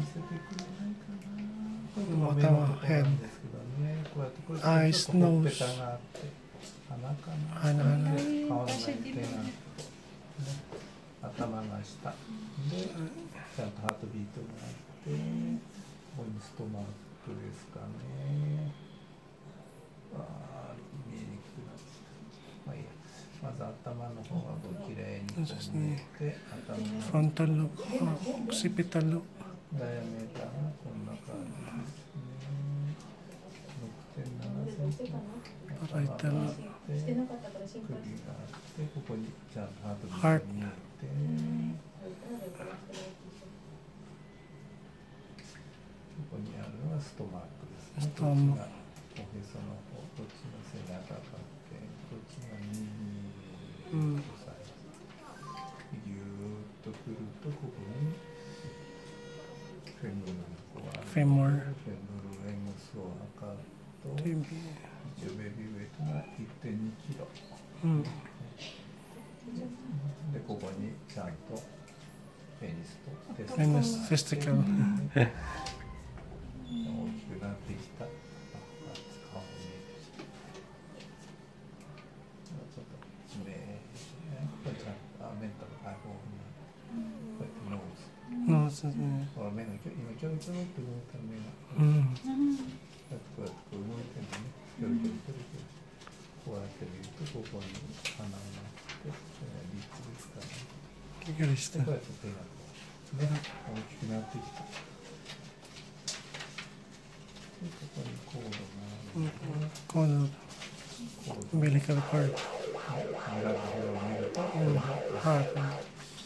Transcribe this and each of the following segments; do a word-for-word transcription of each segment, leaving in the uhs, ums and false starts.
せてくれないかな。頭ヘッド、アイス、ノーズ、鼻かな。鼻、鼻。顔の手が頭が下で、ちゃんとハートビートがあって、ここにストマックですかね。ああ、見えにくくなってきた。まあいいや。まず頭の方がこう綺麗に見えて、頭のフロンタルローブ、オクシピタルローブ。ダイヤメーターがこんな感じですね。ろくてんななセンチ。頭があって、首があって、ここにちゃんとハートビートが見えて、ここにあるのがストマックですね。こっちがおへその方、こっちが背中かって、こっちが右と左右、ぎゅーっとくると、ここにフェムルのこうある。フェムル、フェムルエムスを測ると、一応ベビーウェイトが いってんにキロ。うん、で、ここにちゃんとペニスとテストペニス、テスティカル。大きくなってきた。顔に見えてきた。ちょっと目、これちゃんとあ、目とアイボールに、こうやってノーズ。ノーズね。ほら目が今キョロキョロって動いた目が。うん。こうやってこうやって動いてるのね。キョロキョロキョロキョロ。こうやって見るとここに鼻があって、これがリップですからね。こうやって手がこうね、大きくなってきた。で、ここにコードがある。コード。メリカルパート。メラルヘロを見ると、これがハート。で、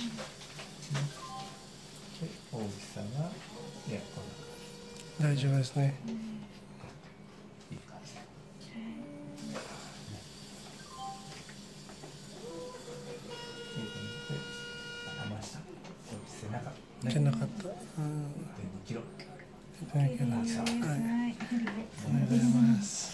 大きさが、いや、こんな感じ。大丈夫ですね。いい感じ。背中った。いってんにキロ。いってんにキロ。はい。ありがとうございます。